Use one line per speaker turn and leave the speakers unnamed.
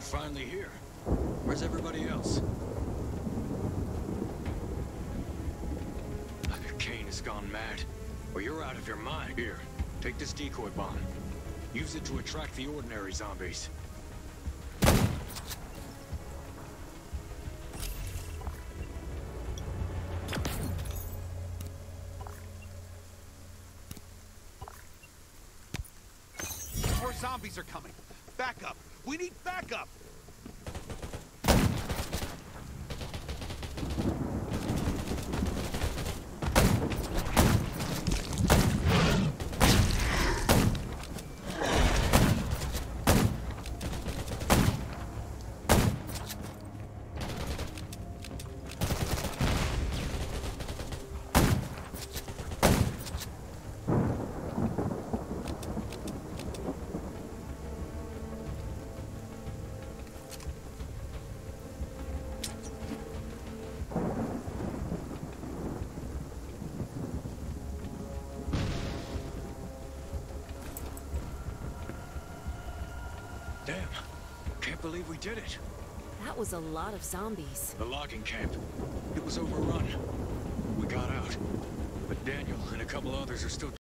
Finally here. Where's everybody else? Kane has gone mad. Or you're out of your mind. Here, take this decoy bomb. Use it to attract the ordinary zombies.
More zombies are coming. Backup. We need backup.
Damn. Can't believe we did it.
That was a lot of zombies.
The logging camp. It was overrun. We got out. But Daniel and a couple others are still